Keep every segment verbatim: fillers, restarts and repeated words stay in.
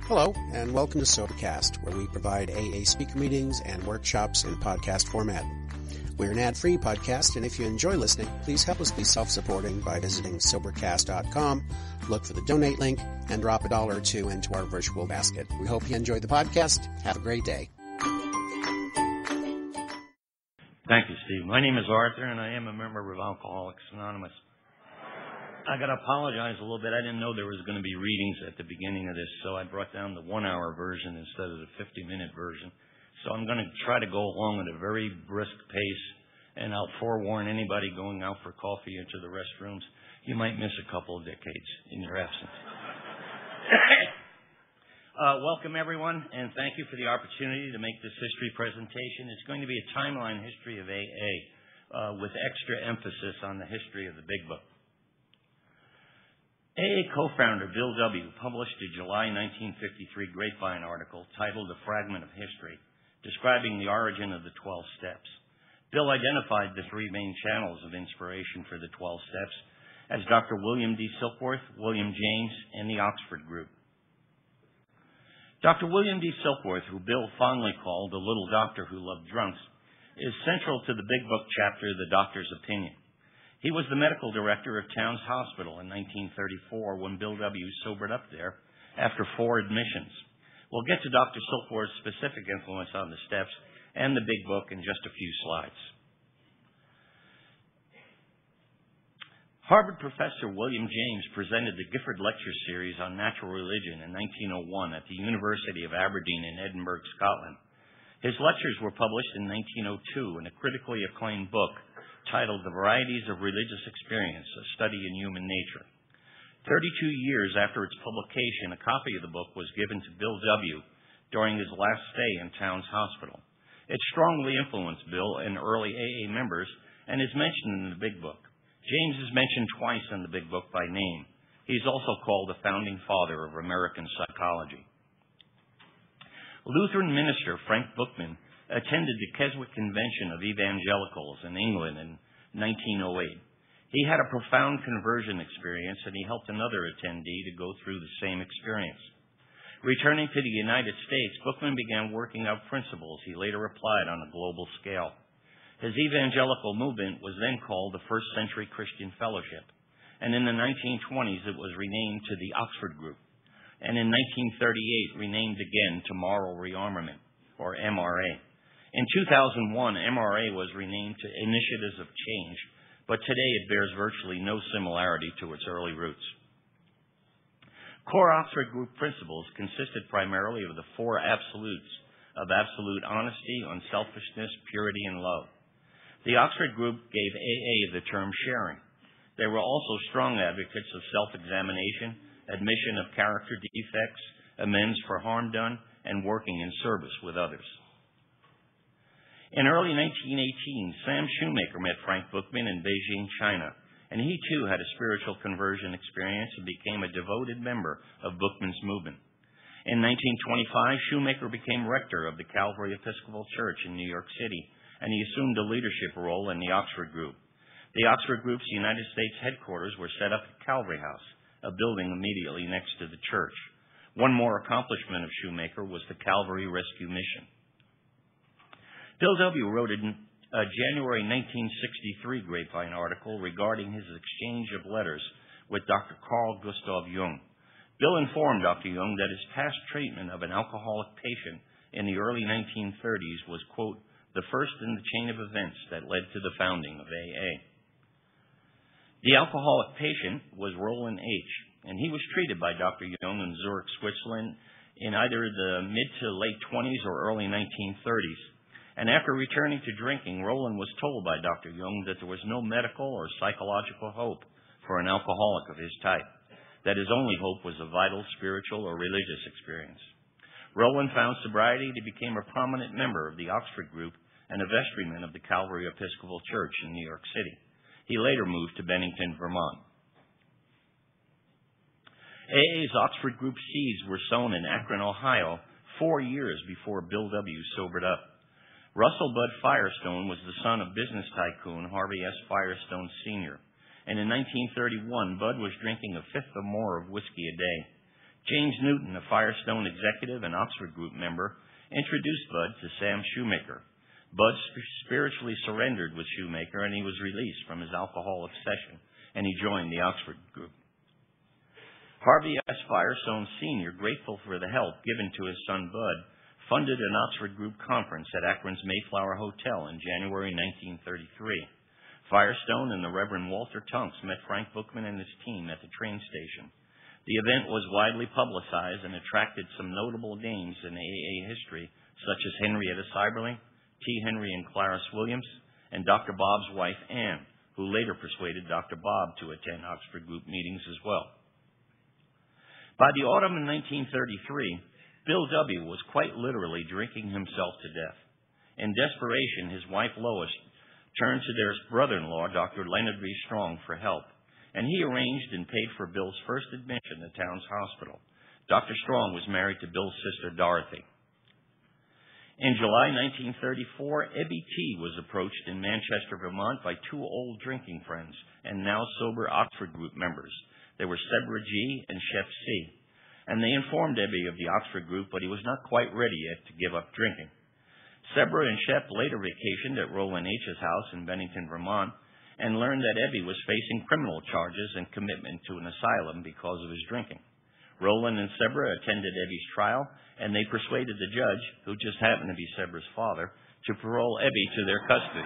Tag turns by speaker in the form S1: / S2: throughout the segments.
S1: Hello, and welcome to Sobercast, where we provide A A speaker meetings and workshops in podcast format. We're an ad-free podcast, and if you enjoy listening, please help us be self-supporting by visiting Sobercast dot com, look for the donate link, and drop a dollar or two into our virtual basket. We hope you enjoy the podcast. Have a great day.
S2: Thank you, Steve. My name is Arthur, and I am a member of Alcoholics Anonymous. I got to apologize a little bit. I didn't know there was going to be readings at the beginning of this, so I brought down the one-hour version instead of the fifty-minute version. So I'm going to try to go along at a very brisk pace, and I'll forewarn anybody going out for coffee into the restrooms, you might miss a couple of decades in your absence. uh, welcome, everyone, and thank you for the opportunity to make this history presentation. It's going to be a timeline history of A A uh, with extra emphasis on the history of the Big Book. A A co-founder Bill W. published a July nineteen fifty-three Grapevine article titled A Fragment of History, describing the origin of the twelve Steps. Bill identified the three main channels of inspiration for the twelve Steps as Doctor William D. Silkworth, William James, and the Oxford Group. Doctor William D. Silkworth, who Bill fondly called the little doctor who loved drunks, is central to the Big Book chapter, The Doctor's Opinion. He was the medical director of Towns Hospital in nineteen thirty-four when Bill W. sobered up there after four admissions. We'll get to Doctor Silkworth's specific influence on the steps and the Big Book in just a few slides. Harvard professor William James presented the Gifford Lecture Series on natural religion in nineteen oh one at the University of Aberdeen in Edinburgh, Scotland. His lectures were published in nineteen oh two in a critically acclaimed book titled The Varieties of Religious Experience, A Study in Human Nature. thirty-two years after its publication, a copy of the book was given to Bill W. during his last stay in Towns Hospital. It strongly influenced Bill and early A A members and is mentioned in the Big Book. James is mentioned twice in the Big Book by name. He's also called the founding father of American psychology. Lutheran minister Frank Bookman attended the Keswick Convention of Evangelicals in England in nineteen oh eight. He had a profound conversion experience, and he helped another attendee to go through the same experience. Returning to the United States, Bookman began working out principles he later applied on a global scale. His evangelical movement was then called the First Century Christian Fellowship, and in the nineteen twenties it was renamed to the Oxford Group, and in nineteen thirty-eight renamed again to Moral Rearmament, or M R A. In two thousand one, M R A was renamed to Initiatives of Change, but today it bears virtually no similarity to its early roots. Core Oxford Group principles consisted primarily of the four absolutes of absolute honesty, unselfishness, purity, and love. The Oxford Group gave A A the term sharing. They were also strong advocates of self-examination, admission of character defects, amends for harm done, and working in service with others. In early nineteen eighteen, Sam Shoemaker met Frank Bookman in Beijing, China, and he too had a spiritual conversion experience and became a devoted member of Bookman's movement. In nineteen twenty-five, Shoemaker became rector of the Calvary Episcopal Church in New York City, and he assumed a leadership role in the Oxford Group. The Oxford Group's United States headquarters were set up at Calvary House, a building immediately next to the church. One more accomplishment of Shoemaker was the Calvary Rescue Mission. Bill W. wrote a January nineteen sixty-three Grapevine article regarding his exchange of letters with Doctor Carl Gustav Jung. Bill informed Doctor Jung that his past treatment of an alcoholic patient in the early nineteen thirties was, quote, the first in the chain of events that led to the founding of A A. The alcoholic patient was Roland H., and he was treated by Doctor Jung in Zurich, Switzerland in either the mid to late twenties or early nineteen thirties. And after returning to drinking, Roland was told by Doctor Jung that there was no medical or psychological hope for an alcoholic of his type, that his only hope was a vital, spiritual, or religious experience. Roland found sobriety and he became a prominent member of the Oxford Group and a vestryman of the Calvary Episcopal Church in New York City. He later moved to Bennington, Vermont. A A's Oxford Group seeds were sown in Akron, Ohio, four years before Bill W. sobered up. Russell Bud Firestone was the son of business tycoon Harvey S. Firestone Senior, and in nineteen thirty-one, Bud was drinking a fifth or more of whiskey a day. James Newton, a Firestone executive and Oxford Group member, introduced Bud to Sam Shoemaker. Bud spiritually surrendered with Shoemaker, and he was released from his alcohol obsession, and he joined the Oxford Group. Harvey S. Firestone Senior, grateful for the help given to his son Bud, funded an Oxford Group conference at Akron's Mayflower Hotel in January nineteen thirty-three. Firestone and the Reverend Walter Tunks met Frank Bookman and his team at the train station. The event was widely publicized and attracted some notable names in A A history, such as Henrietta Seiberling, T. Henry and Clarice Williams, and Doctor Bob's wife, Anne, who later persuaded Doctor Bob to attend Oxford Group meetings as well. By the autumn of nineteen thirty-three, Bill W. was quite literally drinking himself to death. In desperation, his wife, Lois, turned to their brother-in-law, Doctor Leonard V. Strong, for help, and he arranged and paid for Bill's first admission to Towns Hospital. Doctor Strong was married to Bill's sister, Dorothy. In July nineteen thirty-four, Ebby T. was approached in Manchester, Vermont by two old drinking friends and now sober Oxford Group members. They were Sebra G. and Chef C. And they informed Ebby of the Oxford Group, but he was not quite ready yet to give up drinking. Sebra and Shep later vacationed at Roland H.'s house in Bennington, Vermont, and learned that Ebby was facing criminal charges and commitment to an asylum because of his drinking. Roland and Sebra attended Ebby's trial, and they persuaded the judge, who just happened to be Sebra's father, to parole Ebby to their custody.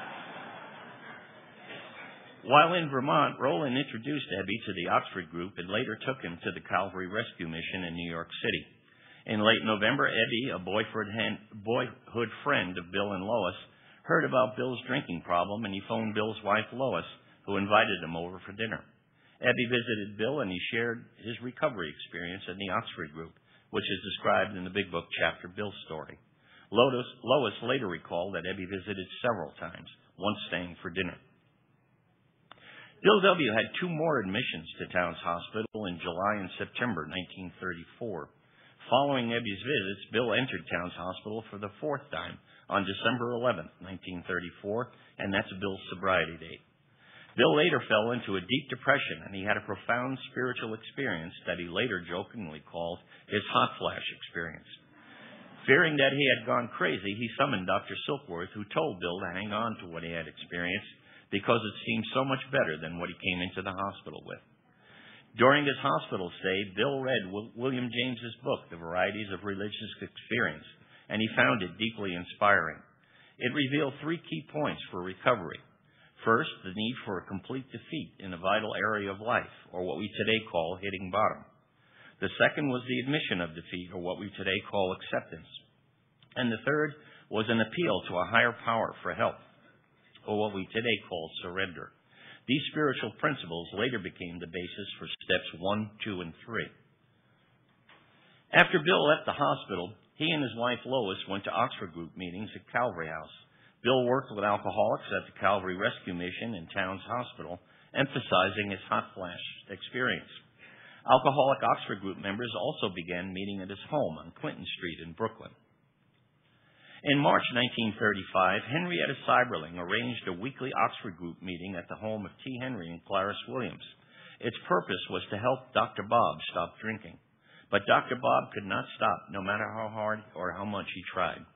S2: While in Vermont, Roland introduced Ebby to the Oxford Group and later took him to the Calvary Rescue Mission in New York City. In late November, Ebby, a boyhood friend of Bill and Lois, heard about Bill's drinking problem, and he phoned Bill's wife, Lois, who invited him over for dinner. Ebby visited Bill, and he shared his recovery experience in the Oxford Group, which is described in the Big Book chapter, Bill's Story. Lois, Lois later recalled that Ebby visited several times, once staying for dinner. Bill W. had two more admissions to Towns Hospital in July and September nineteen thirty-four. Following Ebby's visits, Bill entered Towns Hospital for the fourth time on December eleventh, nineteen thirty-four, and that's Bill's sobriety date. Bill later fell into a deep depression, and he had a profound spiritual experience that he later jokingly called his hot flash experience. Fearing that he had gone crazy, he summoned Doctor Silkworth, who told Bill to hang on to what he had experienced because it seemed so much better than what he came into the hospital with. During his hospital stay, Bill read William James's book, The Varieties of Religious Experience, and he found it deeply inspiring. It revealed three key points for recovery. First, the need for a complete defeat in a vital area of life, or what we today call hitting bottom. The second was the admission of defeat, or what we today call acceptance. And the third was an appeal to a higher power for help, or what we today call surrender. These spiritual principles later became the basis for steps one, two, and three. After Bill left the hospital, he and his wife Lois went to Oxford Group meetings at Calvary House. Bill worked with alcoholics at the Calvary Rescue Mission in Towns Hospital, emphasizing his hot flash experience. Alcoholic Oxford Group members also began meeting at his home on Clinton Street in Brooklyn. In March nineteen thirty-five, Henrietta Seiberling arranged a weekly Oxford Group meeting at the home of T. Henry and Clarice Williams. Its purpose was to help Doctor Bob stop drinking. But Doctor Bob could not stop, no matter how hard or how much he tried.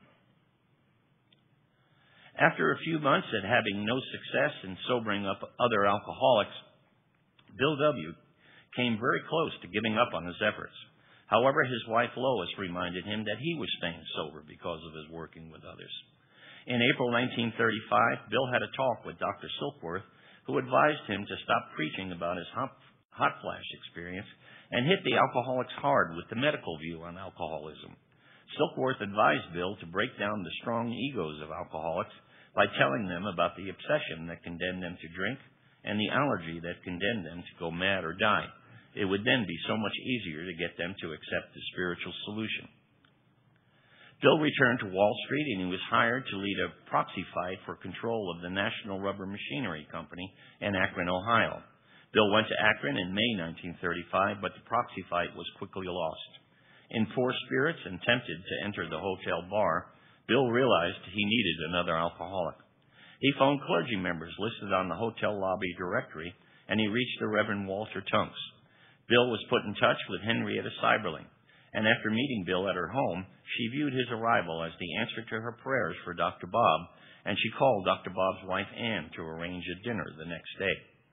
S2: After a few months at having no success in sobering up other alcoholics, Bill W. came very close to giving up on his efforts. However, his wife Lois reminded him that he was staying sober because of his working with others. In April nineteen thirty-five, Bill had a talk with Doctor Silkworth, who advised him to stop preaching about his hot, hot flash experience and hit the alcoholics hard with the medical view on alcoholism. Silkworth advised Bill to break down the strong egos of alcoholics by telling them about the obsession that condemned them to drink and the allergy that condemned them to go mad or die. It would then be so much easier to get them to accept the spiritual solution. Bill returned to Wall Street, and he was hired to lead a proxy fight for control of the National Rubber Machinery Company in Akron, Ohio. Bill went to Akron in May nineteen thirty-five, but the proxy fight was quickly lost. In poor spirits and tempted to enter the hotel bar, Bill realized he needed another alcoholic. He phoned clergy members listed on the hotel lobby directory, and he reached the Reverend Walter Tunks. Bill was put in touch with Henrietta Seiberling, and after meeting Bill at her home, she viewed his arrival as the answer to her prayers for Doctor Bob, and she called Doctor Bob's wife, Ann, to arrange a dinner the next day.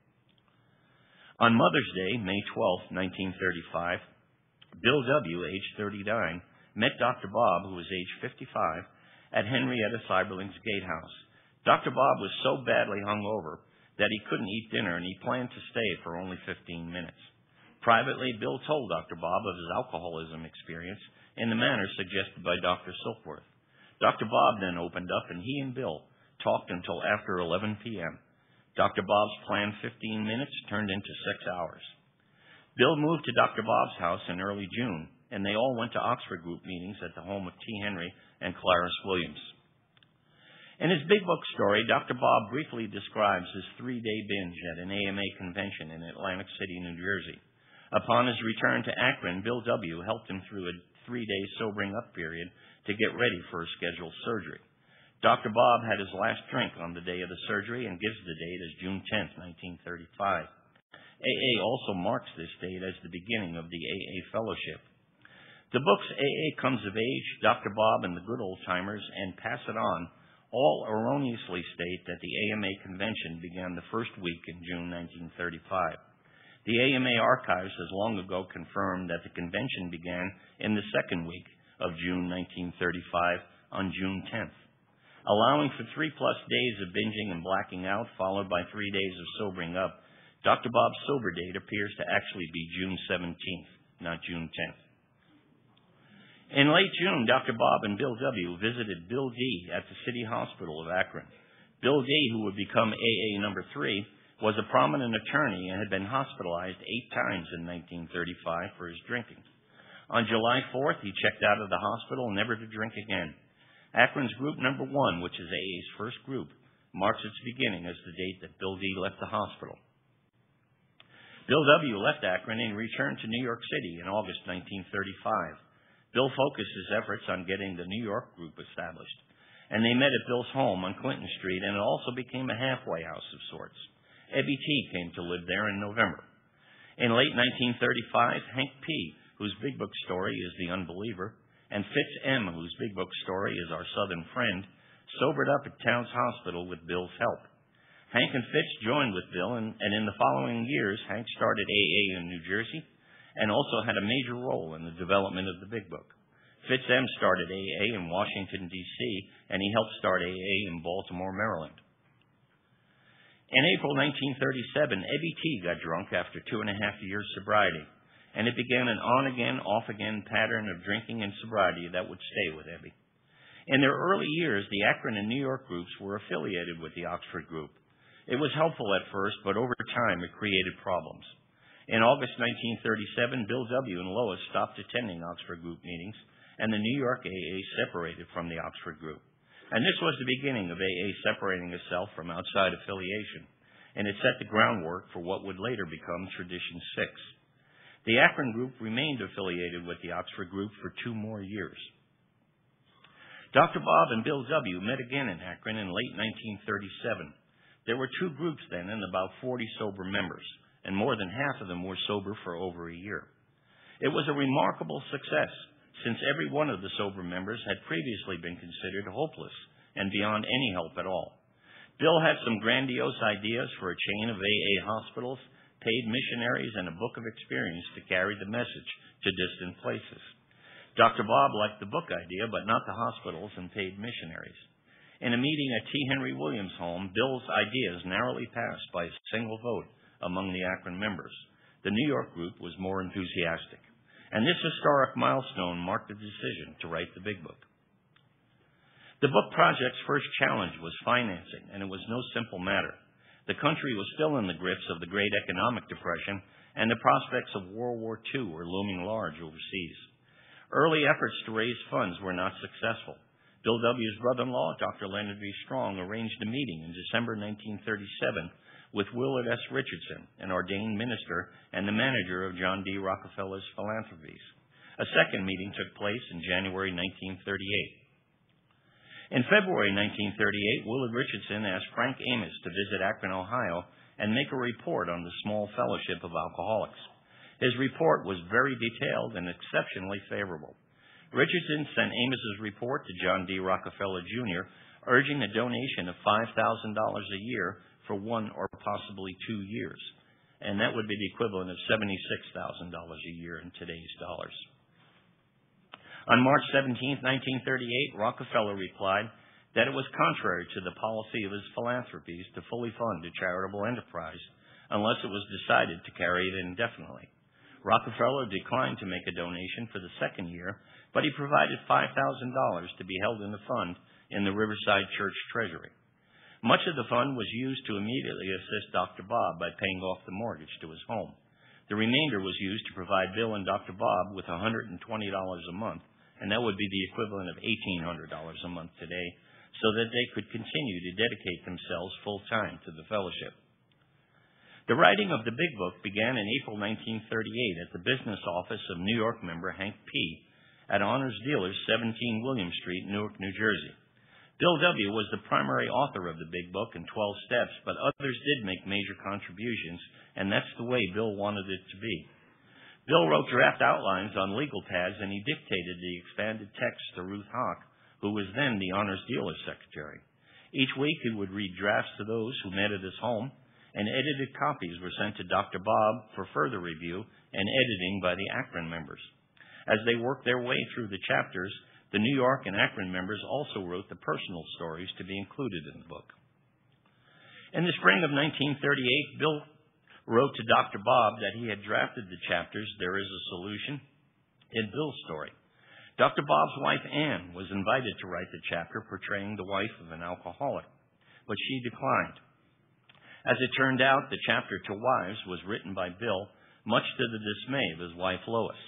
S2: On Mother's Day, May twelfth, nineteen thirty-five, Bill W., age thirty-nine, met Doctor Bob, who was age fifty-five, at Henrietta Seiberling's gatehouse. Doctor Bob was so badly hungover that he couldn't eat dinner, and he planned to stay for only fifteen minutes. Privately, Bill told Doctor Bob of his alcoholism experience in the manner suggested by Doctor Silkworth. Doctor Bob then opened up, and he and Bill talked until after eleven p.m. Doctor Bob's planned fifteen minutes turned into six hours. Bill moved to Doctor Bob's house in early June, and they all went to Oxford Group meetings at the home of T. Henry and Clarice Williams. In his Big Book story, Doctor Bob briefly describes his three-day binge at an A M A convention in Atlantic City, New Jersey. Upon his return to Akron, Bill W. helped him through a three-day sobering-up period to get ready for a scheduled surgery. Doctor Bob had his last drink on the day of the surgery and gives the date as June tenth, nineteen thirty-five. A A also marks this date as the beginning of the A A Fellowship. The books A A Comes of Age, Doctor Bob and the Good Old Timers, and Pass It On all erroneously state that the A M A convention began the first week in June nineteen thirty-five. The A M A archives has long ago confirmed that the convention began in the second week of June nineteen thirty-five on June tenth. Allowing for three-plus days of binging and blacking out, followed by three days of sobering up, Doctor Bob's sober date appears to actually be June seventeenth, not June tenth. In late June, Doctor Bob and Bill W. visited Bill D. at the City Hospital of Akron. Bill D., who would become A A number three, was a prominent attorney and had been hospitalized eight times in nineteen thirty-five for his drinking. On July fourth, he checked out of the hospital, never to drink again. Akron's group number one, which is A A's first group, marks its beginning as the date that Bill D. left the hospital. Bill W. left Akron and returned to New York City in August nineteen thirty-five. Bill focused his efforts on getting the New York group established, and they met at Bill's home on Clinton Street, and it also became a halfway house of sorts. Ebbie T. came to live there in November. In late nineteen thirty-five, Hank P., whose Big Book story is The Unbeliever, and Fitz M., whose Big Book story is Our Southern Friend, sobered up at Towns Hospital with Bill's help. Hank and Fitz joined with Bill, and, and in the following years, Hank started A A in New Jersey and also had a major role in the development of the Big Book. Fitz M. started A A in Washington, D C, and he helped start A A in Baltimore, Maryland. In April nineteen thirty-seven, Ebbie T. got drunk after two and a half years sobriety, and it began an on-again, off-again pattern of drinking and sobriety that would stay with Ebbie. In their early years, the Akron and New York groups were affiliated with the Oxford group. It was helpful at first, but over time it created problems. In August nineteen thirty-seven, Bill W. and Lois stopped attending Oxford group meetings, and the New York A A separated from the Oxford group. And this was the beginning of A A separating itself from outside affiliation, and it set the groundwork for what would later become Tradition six. The Akron group remained affiliated with the Oxford group for two more years. Doctor Bob and Bill W. met again in Akron in late nineteen thirty-seven. There were two groups then and about forty sober members, and more than half of them were sober for over a year. It was a remarkable success, since every one of the sober members had previously been considered hopeless and beyond any help at all. Bill had some grandiose ideas for a chain of A A hospitals, paid missionaries, and a book of experience to carry the message to distant places. Doctor Bob liked the book idea, but not the hospitals and paid missionaries. In a meeting at T. Henry Williams' home, Bill's ideas narrowly passed by a single vote among the Akron members. The New York group was more enthusiastic, and this historic milestone marked the decision to write the Big Book. The book project's first challenge was financing, and it was no simple matter. The country was still in the grips of the Great Economic Depression, and the prospects of World War Two were looming large overseas. Early efforts to raise funds were not successful. Bill W.'s brother-in-law, Doctor Leonard V. Strong, arranged a meeting in December nineteen thirty-seven with Willard S. Richardson, an ordained minister and the manager of John D. Rockefeller's philanthropies. A second meeting took place in January nineteen thirty-eight. In February nineteen thirty-eight, Willard Richardson asked Frank Amos to visit Akron, Ohio, and make a report on the small fellowship of alcoholics. His report was very detailed and exceptionally favorable. Richardson sent Amos's report to John D. Rockefeller, Junior, urging a donation of five thousand dollars a year for one or possibly two years, and that would be the equivalent of seventy-six thousand dollars a year in today's dollars. On March seventeenth, nineteen thirty-eight, Rockefeller replied that it was contrary to the policy of his philanthropies to fully fund a charitable enterprise unless it was decided to carry it indefinitely. Rockefeller declined to make a donation for the second year, but he provided five thousand dollars to be held in the fund in the Riverside Church Treasury. Much of the fund was used to immediately assist Doctor Bob by paying off the mortgage to his home. The remainder was used to provide Bill and Doctor Bob with one hundred twenty dollars a month, and that would be the equivalent of eighteen hundred dollars a month today, so that they could continue to dedicate themselves full-time to the fellowship. The writing of the Big Book began in April nineteen thirty-eight at the business office of New York member Hank P. at Honors Dealers, seventeen William Street, Newark, New Jersey. Bill W. was the primary author of the Big Book in twelve steps, but others did make major contributions, and that's the way Bill wanted it to be. Bill wrote draft outlines on legal pads, and he dictated the expanded text to Ruth Hawk, who was then the Honors Dealers Secretary. Each week he would read drafts to those who met at his home, and edited copies were sent to Doctor Bob for further review and editing by the Akron members. As they worked their way through the chapters, the New York and Akron members also wrote the personal stories to be included in the book. In the spring of nineteen thirty-eight, Bill wrote to Doctor Bob that he had drafted the chapters, There is a Solution, in Bill's story. Doctor Bob's wife, Ann, was invited to write the chapter portraying the wife of an alcoholic, but she declined. As it turned out, the chapter to wives was written by Bill, much to the dismay of his wife, Lois.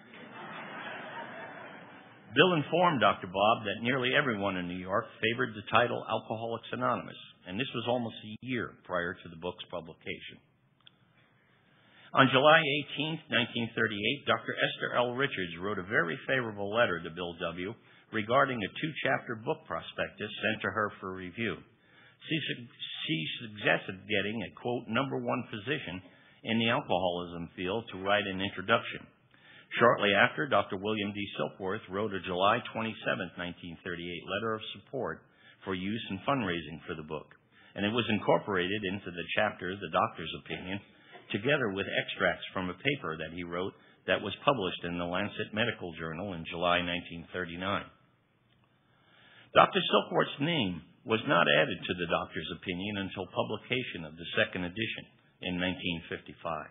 S2: Bill informed Doctor Bob that nearly everyone in New York favored the title Alcoholics Anonymous, and this was almost a year prior to the book's publication. On July eighteenth, nineteen thirty-eight, Doctor Esther L. Richards wrote a very favorable letter to Bill W. regarding a two-chapter book prospectus sent to her for review. She, she suggested getting a, quote, number one physician in the alcoholism field to write an introduction. Shortly after, Doctor William D. Silkworth wrote a July twenty-seventh, nineteen thirty-eight letter of support for use and fundraising for the book, and it was incorporated into the chapter, The Doctor's Opinion, together with extracts from a paper that he wrote that was published in the Lancet Medical Journal in July nineteen thirty-nine. Doctor Silkworth's name was not added to the Doctor's Opinion until publication of the second edition in nineteen fifty-five.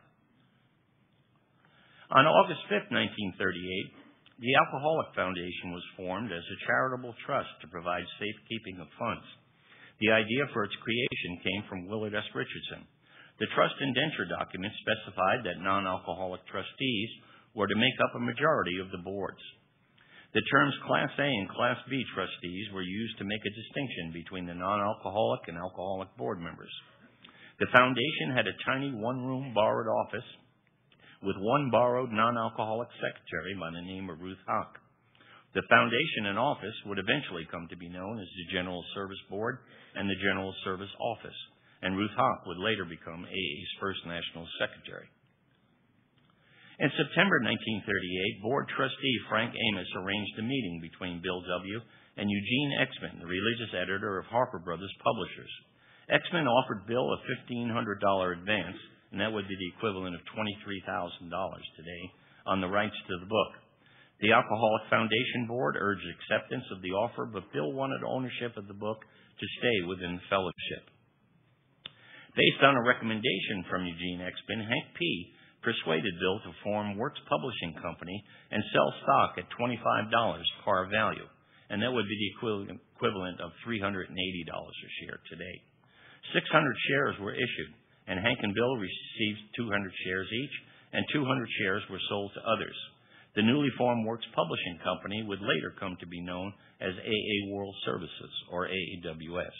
S2: On August fifth, nineteen thirty-eight, the Alcoholic Foundation was formed as a charitable trust to provide safekeeping of funds. The idea for its creation came from Willard S. Richardson. The trust indenture document specified that non-alcoholic trustees were to make up a majority of the boards. The terms Class A and Class B trustees were used to make a distinction between the non-alcoholic and alcoholic board members. The foundation had a tiny one-room borrowed office with one borrowed non-alcoholic secretary by the name of Ruth Hawk. The foundation and office would eventually come to be known as the General Service Board and the General Service Office, and Ruth Hawk would later become A A's first national secretary. In September nineteen thirty-eight, board trustee Frank Amos arranged a meeting between Bill W. and Eugene Exman, the religious editor of Harper Brothers Publishers. Exman offered Bill a fifteen hundred dollars advance, and that would be the equivalent of twenty-three thousand dollars today, on the rights to the book. The Alcoholic Foundation Board urged acceptance of the offer, but Bill wanted ownership of the book to stay within the fellowship. Based on a recommendation from Eugene Exman, Hank P. persuaded Bill to form Works Publishing Company and sell stock at twenty-five dollars par value, and that would be the equivalent of three hundred eighty dollars a share today. six hundred shares were issued, and Hank and Bill received two hundred shares each, and two hundred shares were sold to others. The newly formed Works Publishing Company would later come to be known as A A World Services, or A A W S.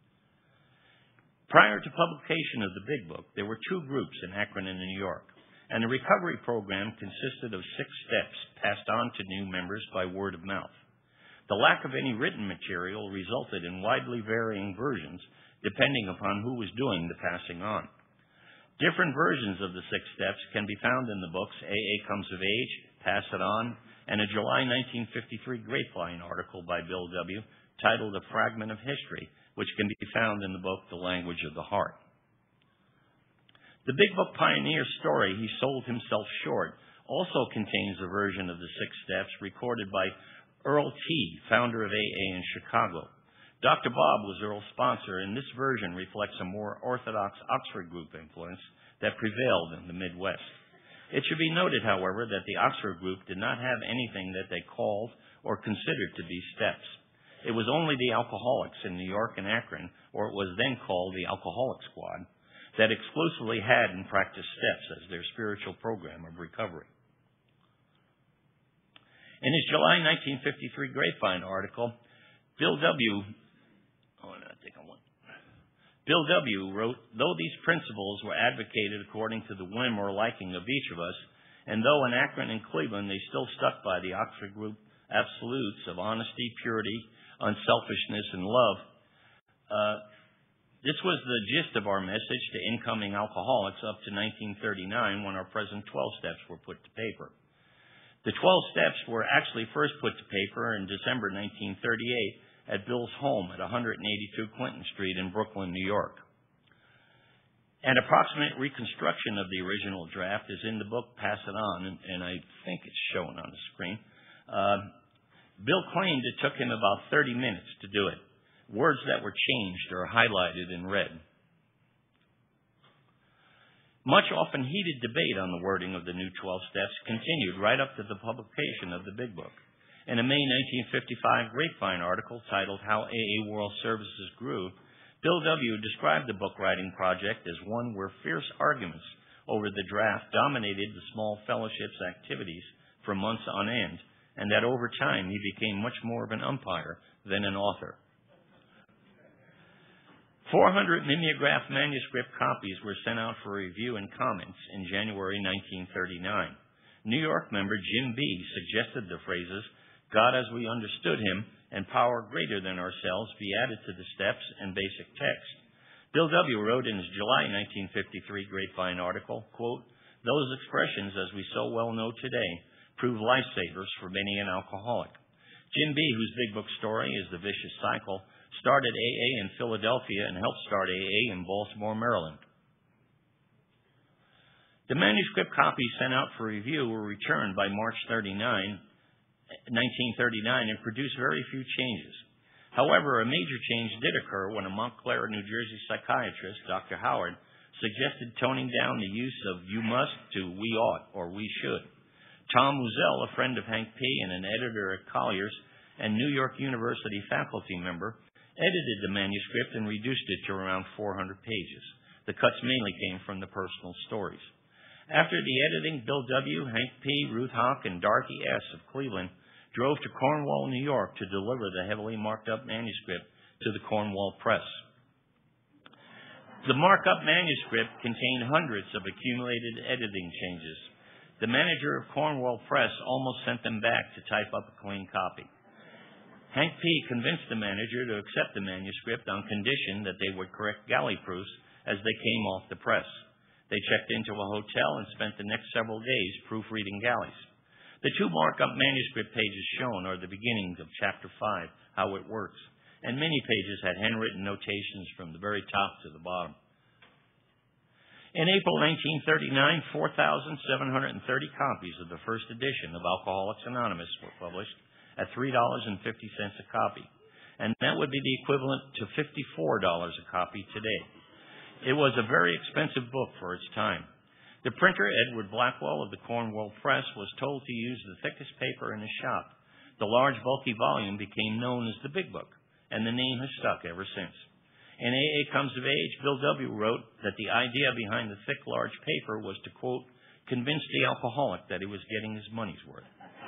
S2: Prior to publication of the Big Book, there were two groups in Akron and New York, and the recovery program consisted of six steps passed on to new members by word of mouth. The lack of any written material resulted in widely varying versions depending upon who was doing the passing on. Different versions of the six steps can be found in the books A A Comes of Age, Pass It On, and a July nineteen fifty-three Grapevine article by Bill W. titled A Fragment of History, which can be found in the book The Language of the Heart. The Big Book pioneer's story, He Sold Himself Short, also contains a version of the six steps recorded by Earl T., founder of A A in Chicago. Doctor Bob was Earl's sponsor, and this version reflects a more orthodox Oxford group influence that prevailed in the Midwest. It should be noted, however, that the Oxford group did not have anything that they called or considered to be steps. It was only the alcoholics in New York and Akron, or it was then called the Alcoholic Squad, that exclusively had and practiced steps as their spiritual program of recovery. In his July nineteen fifty-three Grapevine article, Bill W. Oh, no, I think I want. Bill W. wrote, though these principles were advocated according to the whim or liking of each of us, and though in Akron and Cleveland they still stuck by the Oxford Group absolutes of honesty, purity, unselfishness, and love, uh, this was the gist of our message to incoming alcoholics up to nineteen thirty-nine when our present twelve steps were put to paper. The twelve steps were actually first put to paper in December nineteen thirty-eight at Bill's home at one eighty-two Clinton Street in Brooklyn, New York. An approximate reconstruction of the original draft is in the book Pass It On, and, and I think it's shown on the screen. Uh, Bill claimed it took him about thirty minutes to do it. Words that were changed are highlighted in red. Much often heated debate on the wording of the new twelve steps continued right up to the publication of the Big Book. In a May nineteen fifty-five Grapevine article titled How A A World Services Grew, Bill W. described the book writing project as one where fierce arguments over the draft dominated the small fellowship's activities for months on end, and that over time he became much more of an umpire than an author. four hundred mimeographed manuscript copies were sent out for review and comments in January nineteen thirty-nine. New York member Jim B. suggested the phrases, God as we understood him, and power greater than ourselves be added to the steps and basic text. Bill W. wrote in his July nineteen fifty-three Grapevine article, quote, those expressions, as we so well know today, prove lifesavers for many an alcoholic. Jim B., whose Big Book story is The Vicious Cycle, started A A in Philadelphia and helped start A A in Baltimore, Maryland. The manuscript copies sent out for review were returned by March thirty-ninth, nineteen thirty-nine and produced very few changes. However, a major change did occur when a Montclair, New Jersey psychiatrist, Doctor Howard, suggested toning down the use of you must to we ought or we should. Tom Muzell, a friend of Hank P. and an editor at Collier's and New York University faculty member, edited the manuscript and reduced it to around four hundred pages. The cuts mainly came from the personal stories. After the editing, Bill W., Hank P., Ruth Hock, and Dorothy S. of Cleveland drove to Cornwall, New York to deliver the heavily marked up manuscript to the Cornwall press. The markup manuscript contained hundreds of accumulated editing changes. The manager of Cornwall Press almost sent them back to type up a clean copy. Hank P. convinced the manager to accept the manuscript on condition that they would correct galley proofs as they came off the press. They checked into a hotel and spent the next several days proofreading galleys. The two markup manuscript pages shown are the beginnings of Chapter five, How It Works, and many pages had handwritten notations from the very top to the bottom. In April nineteen thirty-nine, four thousand seven hundred thirty copies of the first edition of Alcoholics Anonymous were published at three dollars and fifty cents a copy, and that would be the equivalent to fifty-four dollars a copy today. It was a very expensive book for its time. The printer, Edward Blackwell of the Cornwall Press, was told to use the thickest paper in the shop. The large, bulky volume became known as the Big Book, and the name has stuck ever since. In A A Comes of Age, Bill W. wrote that the idea behind the thick, large paper was to, quote, convince the alcoholic that he was getting his money's worth.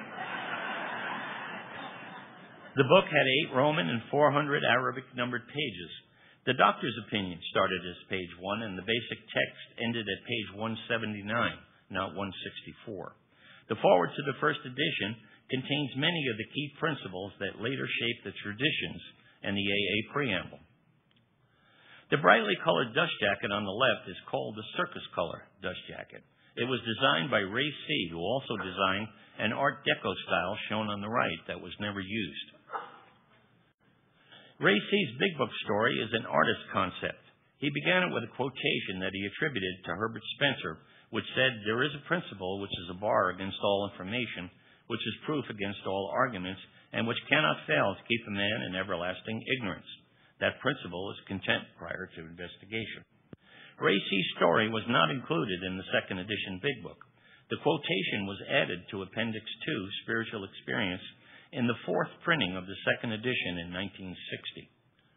S2: The book had eight Roman and four hundred Arabic-numbered pages. The doctor's opinion started as page one, and the basic text ended at page one seventy-nine, not one sixty-four. The foreword to the first edition contains many of the key principles that later shaped the traditions and the A A preamble. The brightly colored dust jacket on the left is called the circus color dust jacket. It was designed by Ray C., who also designed an Art Deco style shown on the right that was never used. Ray C.'s Big Book story is an artist concept. He began it with a quotation that he attributed to Herbert Spencer, which said, "There is a principle which is a bar against all information, which is proof against all arguments, and which cannot fail to keep a man in everlasting ignorance. That principle is content prior to investigation." Ray C.'s story was not included in the second edition Big Book. The quotation was added to Appendix two, Spiritual Experience, in the fourth printing of the second edition in nineteen sixty.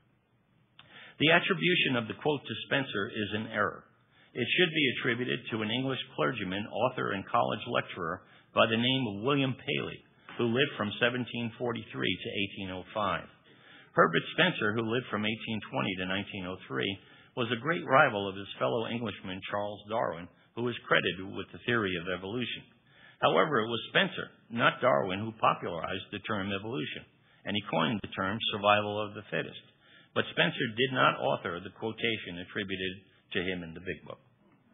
S2: The attribution of the quote to Spencer is an error. It should be attributed to an English clergyman, author, and college lecturer by the name of William Paley, who lived from seventeen forty-three to eighteen oh five. Herbert Spencer, who lived from eighteen twenty to nineteen oh three, was a great rival of his fellow Englishman Charles Darwin, who is credited with the theory of evolution. However, it was Spencer, not Darwin, who popularized the term evolution, and he coined the term survival of the fittest. But Spencer did not author the quotation attributed to him in the Big Book.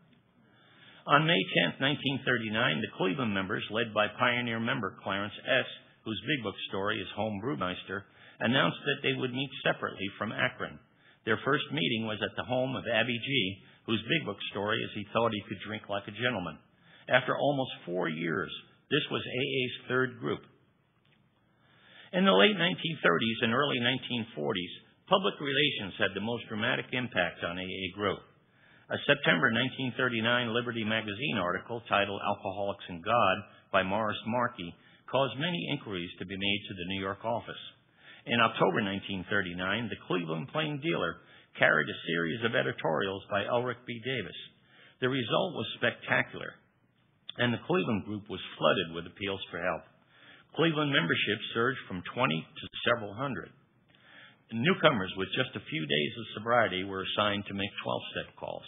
S2: On May tenth, nineteen thirty-nine, the Cleveland members, led by pioneer member Clarence S., whose Big Book story is Home Brewmeister, announced that they would meet separately from Akron. Their first meeting was at the home of Abby G., whose Big Book story is he thought he could drink like a gentleman. After almost four years, this was A A's third group. In the late nineteen thirties and early nineteen forties, public relations had the most dramatic impact on A A growth. A September nineteen thirty-nine Liberty magazine article titled Alcoholics and God by Morris Markey caused many inquiries to be made to the New York office. In October nineteen thirty-nine, the Cleveland Plain Dealer carried a series of editorials by Elric B. Davis. The result was spectacular, and the Cleveland group was flooded with appeals for help. Cleveland membership surged from twenty to several hundred. Newcomers with just a few days of sobriety were assigned to make twelve-step calls.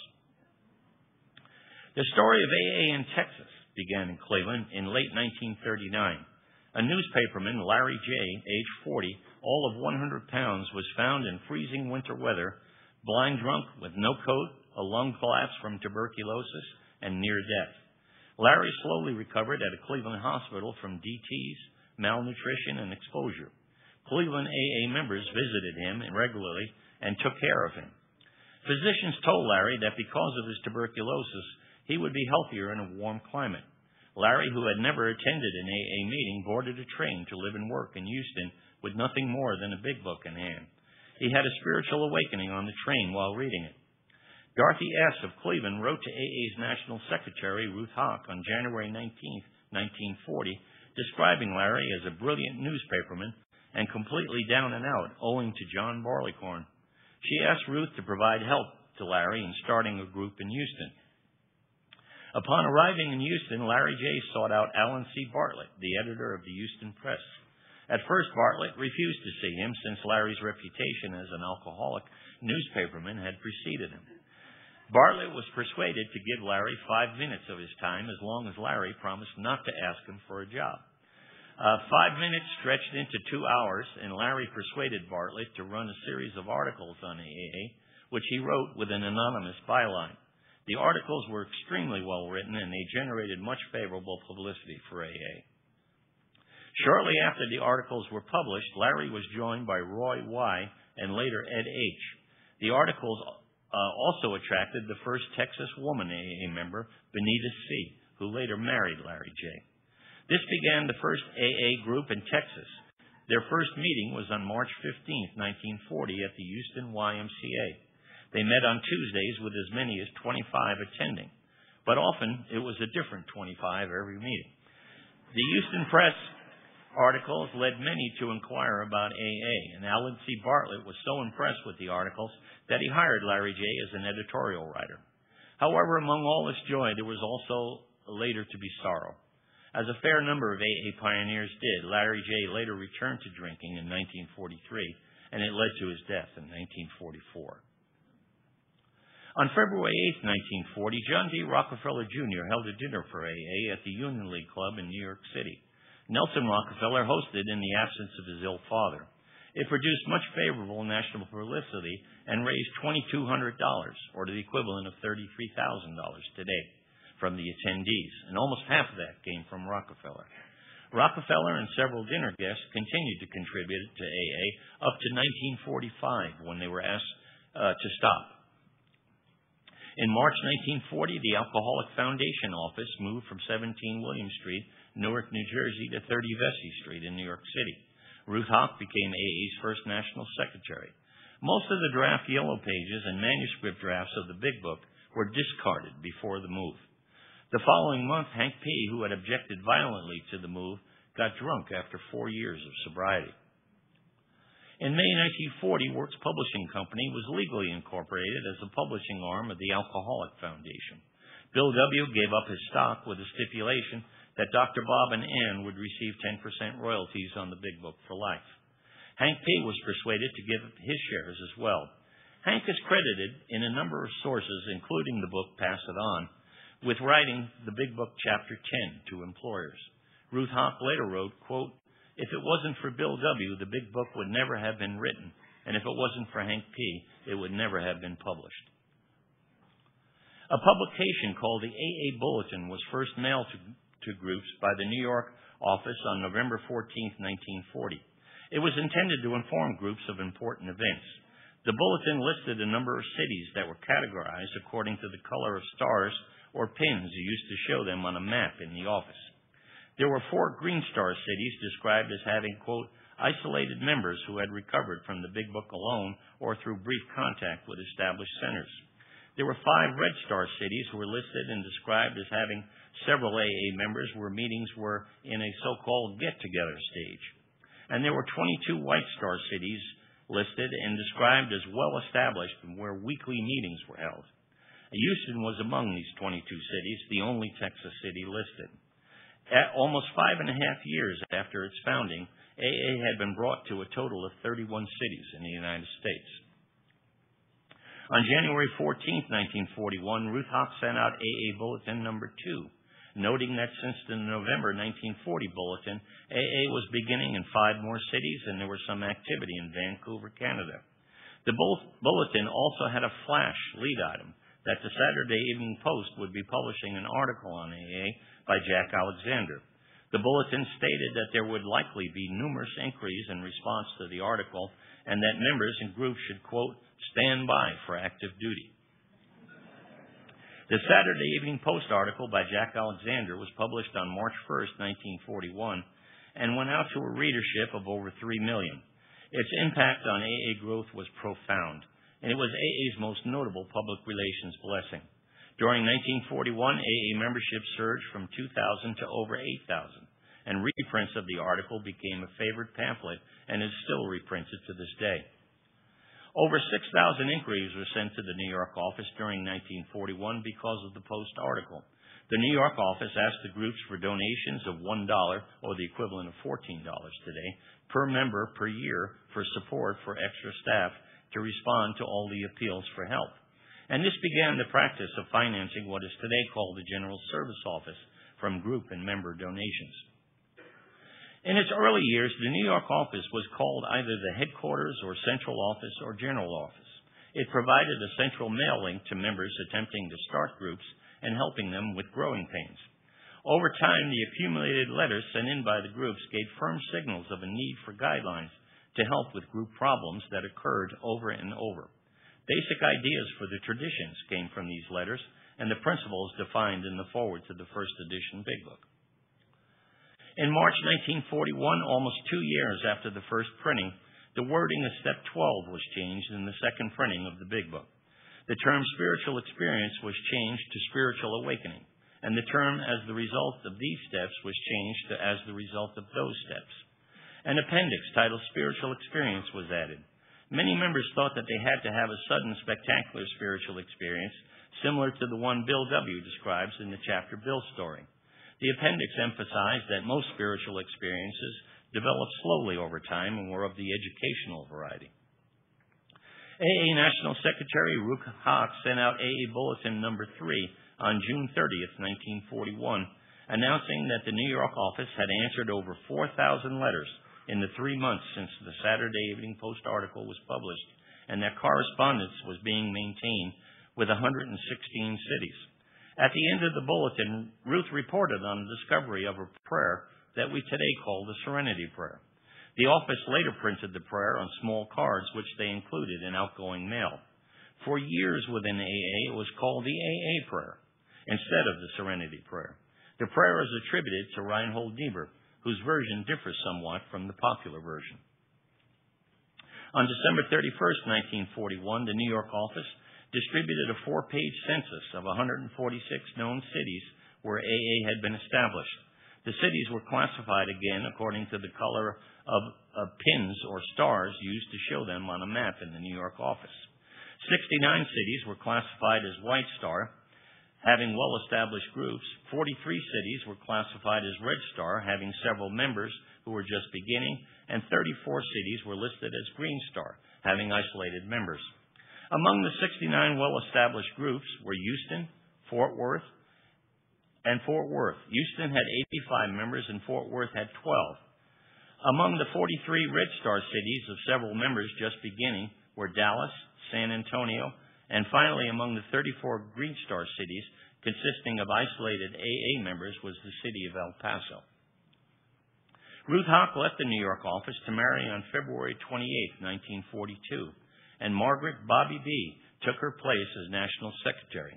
S2: The story of A A in Texas began in Cleveland in late nineteen thirty-nine. A newspaperman, Larry J., age forty, all of one hundred pounds, was found in freezing winter weather, blind drunk with no coat, a lung collapse from tuberculosis, and near death. Larry slowly recovered at a Cleveland hospital from D Ts, malnutrition, and exposure. Cleveland A A members visited him regularly and took care of him. Physicians told Larry that because of his tuberculosis, he would be healthier in a warm climate. Larry, who had never attended an A A meeting, boarded a train to live and work in Houston with nothing more than a Big Book in hand. He had a spiritual awakening on the train while reading it. Dorothy S. of Cleveland wrote to A A's National Secretary, Ruth Hock, on January nineteenth, nineteen forty, describing Larry as a brilliant newspaperman and completely down and out, owing to John Barleycorn. She asked Ruth to provide help to Larry in starting a group in Houston. Upon arriving in Houston, Larry J. sought out Alan C. Bartlett, the editor of the Houston Press. At first, Bartlett refused to see him since Larry's reputation as an alcoholic newspaperman had preceded him. Bartlett was persuaded to give Larry five minutes of his time as long as Larry promised not to ask him for a job. Uh, five minutes stretched into two hours, and Larry persuaded Bartlett to run a series of articles on A A, which he wrote with an anonymous byline. The articles were extremely well written, and they generated much favorable publicity for A A. Shortly after the articles were published, Larry was joined by Roy Y. and later Ed H. The articles uh, also attracted the first Texas woman A A member, Benita C., who later married Larry J. This began the first A A group in Texas. Their first meeting was on March fifteenth, nineteen forty, at the Houston Y M C A. They met on Tuesdays with as many as twenty-five attending, but often it was a different twenty-five every meeting. The Houston Press articles led many to inquire about A A, and Alan C. Bartlett was so impressed with the articles that he hired Larry J. as an editorial writer. However, among all this joy, there was also later to be sorrow. As a fair number of A A pioneers did, Larry J. later returned to drinking in nineteen forty-three, and it led to his death in nineteen forty-four. On February eighth, nineteen forty, John D. Rockefeller Junior held a dinner for A A at the Union League Club in New York City. Nelson Rockefeller hosted in the absence of his ill father. It produced much favorable national publicity and raised two thousand two hundred dollars, or the equivalent of thirty-three thousand dollars today, from the attendees, and almost half of that came from Rockefeller. Rockefeller and several dinner guests continued to contribute to A A up to nineteen forty-five, when they were asked uh, to stop. In March nineteen forty, the Alcoholic Foundation office moved from seventeen William Street, Newark, New Jersey, to thirty Vesey Street in New York City. Ruth Haack became A A's first national secretary. Most of the draft yellow pages and manuscript drafts of the Big Book were discarded before the move. The following month, Hank P., who had objected violently to the move, got drunk after four years of sobriety. In May nineteen forty, Works Publishing Company was legally incorporated as the publishing arm of the Alcoholic Foundation. Bill W. gave up his stock with a stipulation that Doctor Bob and Ann would receive ten percent royalties on the Big Book for life. Hank P. was persuaded to give his shares as well. Hank is credited in a number of sources, including the book Pass It On, with writing the Big Book Chapter ten to employers. Ruth Haack later wrote, quote, "If it wasn't for Bill W., the Big Book would never have been written, and if it wasn't for Hank P., it would never have been published." A publication called the A A Bulletin was first mailed to, to groups by the New York office on November fourteenth, nineteen forty. It was intended to inform groups of important events. The bulletin listed a number of cities that were categorized according to the color of stars or pins used to show them on a map in the office. There were four Green Star cities described as having, quote, isolated members who had recovered from the Big Book alone or through brief contact with established centers. There were five Red Star cities who were listed and described as having several A A members where meetings were in a so-called get-together stage. And there were twenty-two White Star cities listed and described as well-established and where weekly meetings were held. Houston was among these twenty-two cities, the only Texas city listed. At almost five and a half years after its founding, A A had been brought to a total of thirty-one cities in the United States. On January fourteenth, nineteen forty-one, Ruth Haack sent out A A Bulletin number two, noting that since the November nineteen forty bulletin, A A was beginning in five more cities and there was some activity in Vancouver, Canada. The bulletin also had a flash lead item that the Saturday Evening Post would be publishing an article on A A by Jack Alexander. The bulletin stated that there would likely be numerous inquiries in response to the article and that members and groups should, quote, stand by for active duty. The Saturday Evening Post article by Jack Alexander was published on March first, nineteen forty-one, and went out to a readership of over three million. Its impact on A A growth was profound, and it was A A's most notable public relations blessing. During nineteen forty-one, A A membership surged from two thousand to over eight thousand, and reprints of the article became a favorite pamphlet and is still reprinted to this day. Over six thousand inquiries were sent to the New York office during nineteen forty-one because of the Post article. The New York office asked the groups for donations of one dollar, or the equivalent of fourteen dollars today, per member per year for support for extra staff to respond to all the appeals for help. And this began the practice of financing what is today called the General Service Office from group and member donations. In its early years, the New York office was called either the headquarters or central office or general office. It provided a central mail link to members attempting to start groups and helping them with growing pains. Over time, the accumulated letters sent in by the groups gave firm signals of a need for guidelines to help with group problems that occurred over and over. Basic ideas for the traditions came from these letters and the principles defined in the foreword to the first edition Big Book. In March nineteen forty-one, almost two years after the first printing, the wording of Step twelve was changed in the second printing of the Big Book. The term spiritual experience was changed to spiritual awakening, and the term as the result of these steps was changed to as the result of those steps. An appendix titled Spiritual Experience was added. Many members thought that they had to have a sudden, spectacular spiritual experience, similar to the one Bill W. describes in the chapter Bill story. The appendix emphasized that most spiritual experiences developed slowly over time and were of the educational variety. A A National Secretary Ruth Haack sent out A A Bulletin number three on June thirtieth, nineteen forty-one, announcing that the New York office had answered over four thousand letters in the three months since the Saturday Evening Post article was published, and that correspondence was being maintained with one hundred sixteen cities. At the end of the bulletin, Ruth reported on the discovery of a prayer that we today call the Serenity Prayer. The office later printed the prayer on small cards, which they included in outgoing mail. For years within A A, it was called the A A Prayer instead of the Serenity Prayer. The prayer is attributed to Reinhold Niebuhr, whose version differs somewhat from the popular version. On December thirty-first, nineteen forty-one, the New York office distributed a four-page census of one hundred forty-six known cities where A A had been established. The cities were classified again according to the color of, of pins or stars used to show them on a map in the New York office. sixty-nine cities were classified as White Star, having well-established groups. forty-three cities were classified as Red Star, having several members who were just beginning, and thirty-four cities were listed as Green Star, having isolated members. Among the sixty-nine well-established groups were Houston, Fort Worth, and Fort Worth. Houston had eighty-five members and Fort Worth had twelve. Among the forty-three Red Star cities of several members just beginning were Dallas, San Antonio, and finally among the thirty-four Green Star cities consisting of isolated A A members was the city of El Paso. Ruth Hawk left the New York office to marry on February twenty-eighth, nineteen forty-two, and Margaret Bobby B. took her place as National Secretary.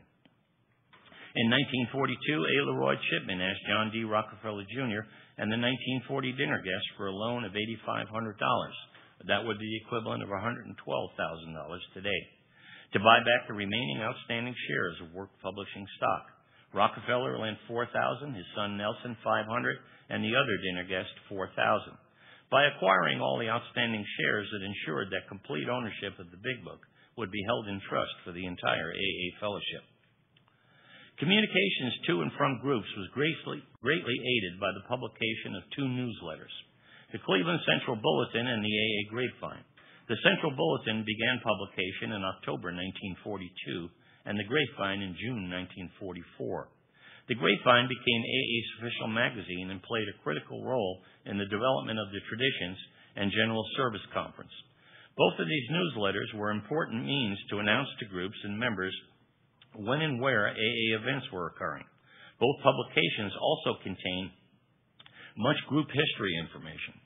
S2: In nineteen forty-two, A. Leroy Chipman asked John D. Rockefeller Junior and the nineteen forty dinner guests for a loan of eight thousand five hundred dollars. That would be the equivalent of one hundred twelve thousand dollars today, to buy back the remaining outstanding shares of Work Publishing stock. Rockefeller lent four thousand dollars, his son Nelson five hundred dollars, and the other dinner guest four thousand dollars. By acquiring all the outstanding shares, it ensured that complete ownership of the Big Book would be held in trust for the entire A A fellowship. Communications to and from groups was greatly, greatly aided by the publication of two newsletters, the Cleveland Central Bulletin and the A A Grapevine. The Central Bulletin began publication in October nineteen forty-two and the Grapevine in June nineteen forty-four. The Grapevine became A A's official magazine and played a critical role in the development of the Traditions and General Service Conference. Both of these newsletters were important means to announce to groups and members when and where A A events were occurring. Both publications also contain much group history information.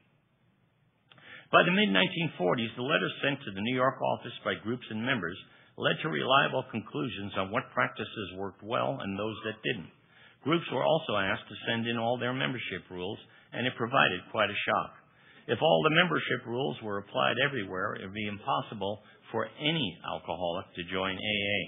S2: By the mid nineteen forties, the letters sent to the New York office by groups and members led to reliable conclusions on what practices worked well and those that didn't. Groups were also asked to send in all their membership rules, and it provided quite a shock. If all the membership rules were applied everywhere, it would be impossible for any alcoholic to join A A.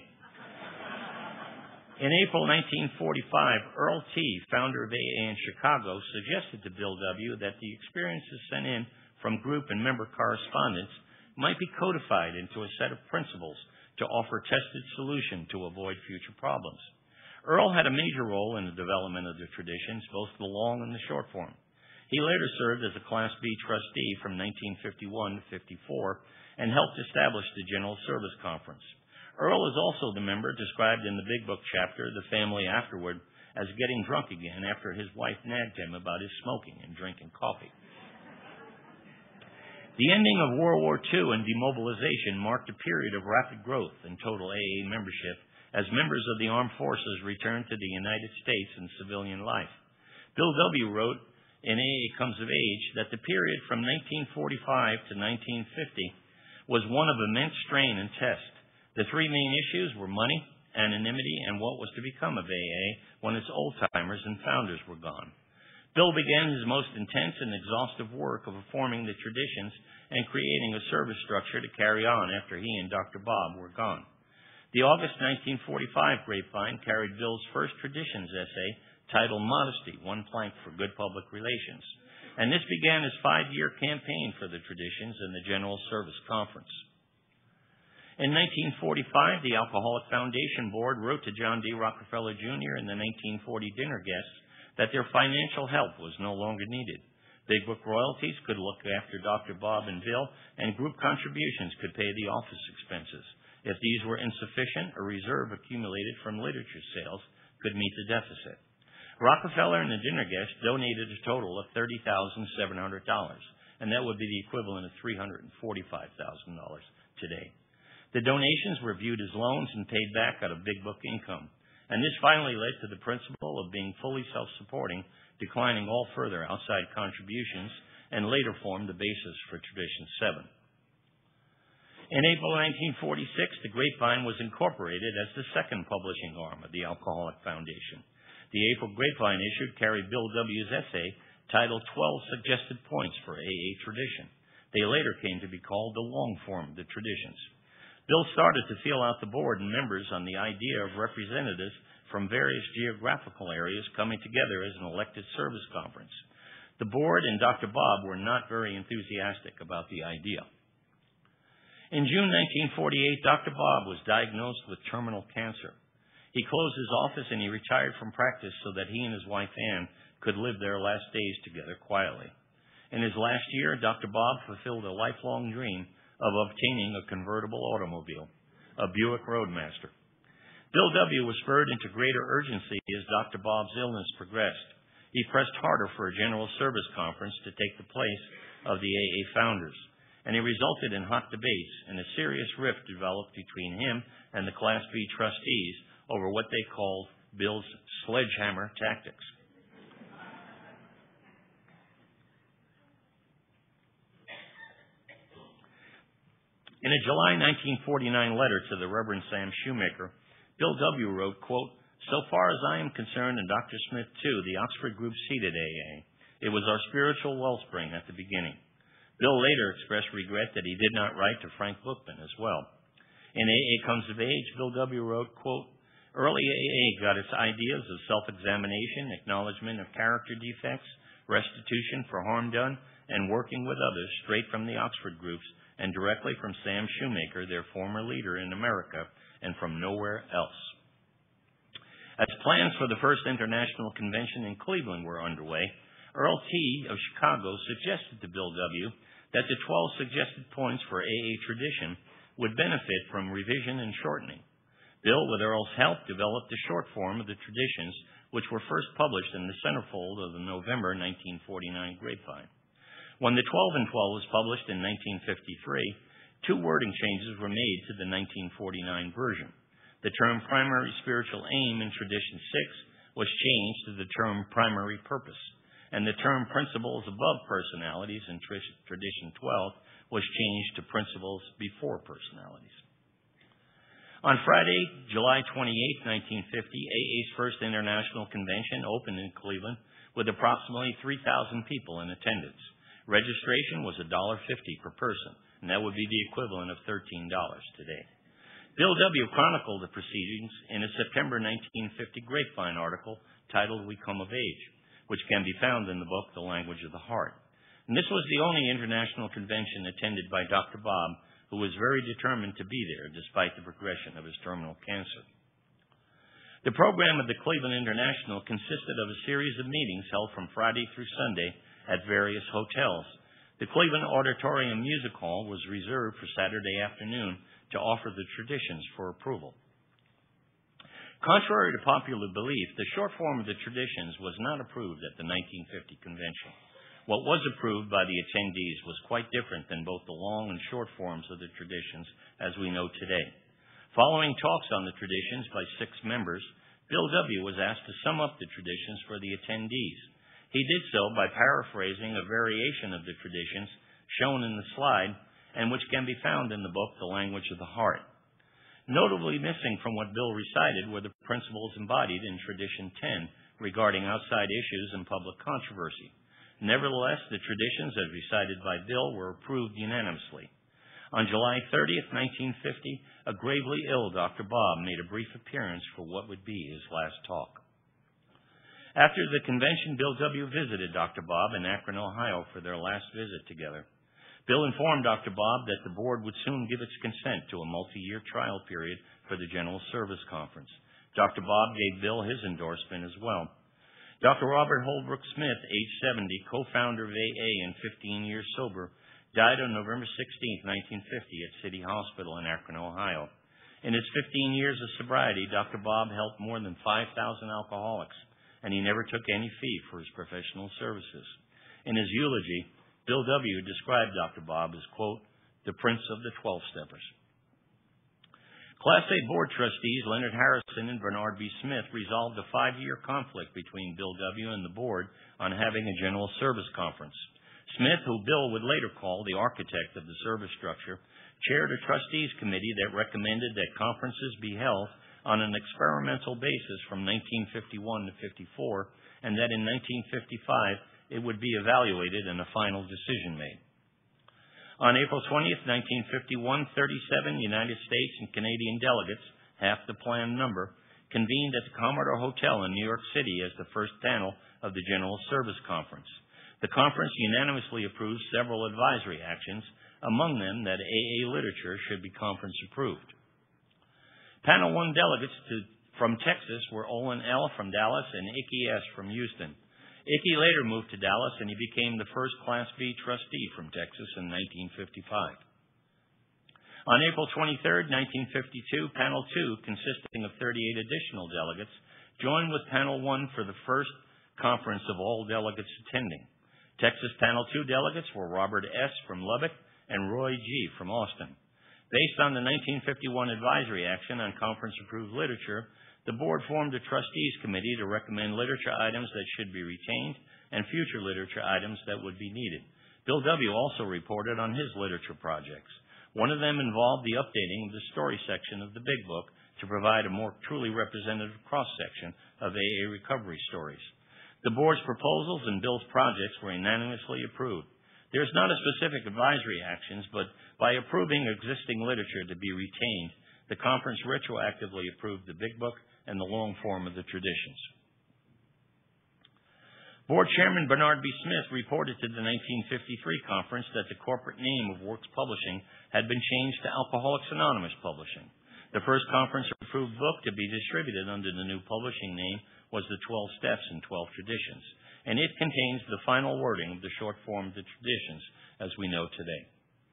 S2: In April nineteen forty-five, Earl T., founder of A A in Chicago, suggested to Bill W. that the experiences sent in from group and member correspondence might be codified into a set of principles to offer tested solution to avoid future problems. Earl had a major role in the development of the Traditions, both the long and the short form. He later served as a Class B trustee from nineteen fifty-one to fifty-four and helped establish the General Service Conference. Earl is also the member described in the Big Book chapter, The Family Afterward, as getting drunk again after his wife nagged him about his smoking and drinking coffee. The ending of World War Two and demobilization marked a period of rapid growth in total A A membership as members of the armed forces returned to the United States in civilian life. Bill W. wrote in A A Comes of Age that the period from nineteen forty-five to nineteen fifty was one of immense strain and test. The three main issues were money, anonymity, and what was to become of A A when its old-timers and founders were gone. Bill began his most intense and exhaustive work of reforming the Traditions and creating a service structure to carry on after he and Doctor Bob were gone. The August nineteen forty-five Grapevine carried Bill's first Traditions essay titled Modesty, One Plank for Good Public Relations, and this began his five-year campaign for the Traditions and the General Service Conference. In nineteen forty-five, the Alcoholic Foundation Board wrote to John D. Rockefeller Junior and the nineteen forty dinner guests that their financial help was no longer needed. Big Book royalties could look after Doctor Bob and Bill, and group contributions could pay the office expenses. If these were insufficient, a reserve accumulated from literature sales could meet the deficit. Rockefeller and the dinner guests donated a total of thirty thousand seven hundred dollars, and that would be the equivalent of three hundred forty-five thousand dollars today. The donations were viewed as loans and paid back out of Big Book income, and this finally led to the principle of being fully self-supporting, declining all further outside contributions, and later formed the basis for Tradition seven. In April nineteen forty-six, the Grapevine was incorporated as the second publishing arm of the Alcoholic Foundation. The April Grapevine issue carried Bill W.'s essay titled twelve Suggested Points for A A Tradition. They later came to be called the long form of the traditions. Bill started to feel out the board and members on the idea of representatives from various geographical areas coming together as an elected service conference. The board and Doctor Bob were not very enthusiastic about the idea. In June nineteen forty-eight, Doctor Bob was diagnosed with terminal cancer. He closed his office and he retired from practice so that he and his wife Ann could live their last days together quietly. In his last year, Doctor Bob fulfilled a lifelong dream of obtaining a convertible automobile, a Buick Roadmaster. Bill W. was spurred into greater urgency as Doctor Bob's illness progressed. He pressed harder for a general service conference to take the place of the A A founders, and he resulted in hot debates, and a serious rift developed between him and the Class B trustees over what they called Bill's sledgehammer tactics. In a July nineteen forty-nine letter to the Reverend Sam Shoemaker, Bill W. wrote, quote, "So far as I am concerned, and Doctor Smith too, the Oxford Group seeded A A. It was our spiritual wellspring at the beginning." Bill later expressed regret that he did not write to Frank Bookman as well. In A A Comes of Age, Bill W. wrote, quote, "Early A A got its ideas of self-examination, acknowledgement of character defects, restitution for harm done, and working with others straight from the Oxford groups and directly from Sam Shoemaker, their former leader in America, and from nowhere else." As plans for the first international convention in Cleveland were underway, Earl T. of Chicago suggested to Bill W. that the twelve suggested points for A A tradition would benefit from revision and shortening. Bill, with Earl's help, developed a short form of the traditions, which were first published in the centerfold of the November nineteen forty-nine Grapevine. When the twelve and twelve was published in nineteen fifty-three, two wording changes were made to the nineteen forty-nine version. The term primary spiritual aim in Tradition six was changed to the term primary purpose, and the term principles above personalities in Tradition twelve was changed to principles before personalities. On Friday, July twenty-eighth, nineteen fifty, A A's first international convention opened in Cleveland with approximately three thousand people in attendance. Registration was one dollar fifty per person, and that would be the equivalent of thirteen dollars today. Bill W. chronicled the proceedings in a September nineteen fifty Grapevine article titled We Come of Age, which can be found in the book The Language of the Heart. And this was the only international convention attended by Doctor Bob, who was very determined to be there despite the progression of his terminal cancer. The program of the Cleveland International consisted of a series of meetings held from Friday through Sunday at various hotels. The Cleveland Auditorium Music Hall was reserved for Saturday afternoon to offer the traditions for approval. Contrary to popular belief, the short form of the traditions was not approved at the nineteen fifty convention. What was approved by the attendees was quite different than both the long and short forms of the traditions as we know today. Following talks on the traditions by six members, Bill W. was asked to sum up the traditions for the attendees. He did so by paraphrasing a variation of the traditions shown in the slide and which can be found in the book The Language of the Heart. Notably missing from what Bill recited were the principles embodied in Tradition ten regarding outside issues and public controversy. Nevertheless, the traditions as recited by Bill were approved unanimously. On July thirtieth, nineteen fifty, a gravely ill Doctor Bob made a brief appearance for what would be his last talk. After the convention, Bill W. visited Doctor Bob in Akron, Ohio for their last visit together. Bill informed Doctor Bob that the board would soon give its consent to a multi-year trial period for the General Service Conference. Doctor Bob gave Bill his endorsement as well. Doctor Robert Holbrook Smith, age seventy, co-founder of A A and fifteen years sober, died on November sixteenth, nineteen fifty at City Hospital in Akron, Ohio. In his fifteen years of sobriety, Doctor Bob helped more than five thousand alcoholics, and he never took any fee for his professional services. In his eulogy, Bill W. described Doctor Bob as, quote, the Prince of the twelve-steppers. Class A Board Trustees Leonard Harrison and Bernard B. Smith resolved a five-year conflict between Bill W. and the Board on having a General Service Conference. Smith, who Bill would later call the architect of the service structure, chaired a trustees committee that recommended that conferences be held on an experimental basis from nineteen fifty-one to fifty-four, and that in nineteen fifty-five it would be evaluated and a final decision made. On April twentieth, nineteen fifty-one, thirty-seven United States and Canadian delegates, half the planned number, convened at the Commodore Hotel in New York City as the first panel of the General Service Conference. The conference unanimously approved several advisory actions, among them that A A literature should be conference approved. Panel one delegates to, from Texas were Olin L. from Dallas and Icky S. from Houston. Icky later moved to Dallas, and he became the first Class B trustee from Texas in nineteen fifty-five. On April twenty-third, nineteen fifty-two, Panel two, consisting of thirty-eight additional delegates, joined with Panel one for the first conference of all delegates attending. Texas Panel two delegates were Robert S. from Lubbock and Roy G. from Austin. Based on the nineteen fifty-one advisory action on conference-approved literature, the Board formed a trustees committee to recommend literature items that should be retained and future literature items that would be needed. Bill W. also reported on his literature projects. One of them involved the updating of the story section of the Big Book to provide a more truly representative cross-section of A A recovery stories. The Board's proposals and Bill's projects were unanimously approved. There is not a specific advisory actions, but by approving existing literature to be retained, the conference retroactively approved the Big Book and the long form of the traditions. Board Chairman Bernard B. Smith reported to the nineteen fifty-three conference that the corporate name of Works Publishing had been changed to Alcoholics Anonymous Publishing. The first conference-approved book to be distributed under the new publishing name was The Twelve Steps and Twelve Traditions, and it contains the final wording of the short form of the traditions as we know today.